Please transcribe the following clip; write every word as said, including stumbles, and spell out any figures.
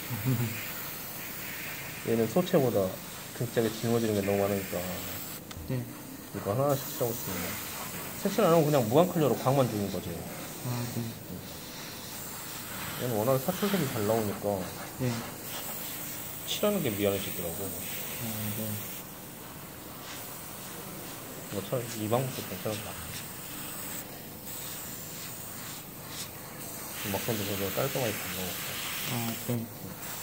얘는 소체보다 등짝에 짊어지는 게 너무 많으니까 네. 이거 하나씩 칠하고 있습니다. 색칠 안 하고 그냥 무광 클리어로 광만 주는 거지. 아, 네. 얘는 워낙 사출색이 잘 나오니까 네. 칠하는 게 미안해지더라고. 아, 네. 뭐 차, 이 방법도 괜찮을 것 같아. 막선도 되게 깔끔하게 잘 나오고. 아, 네.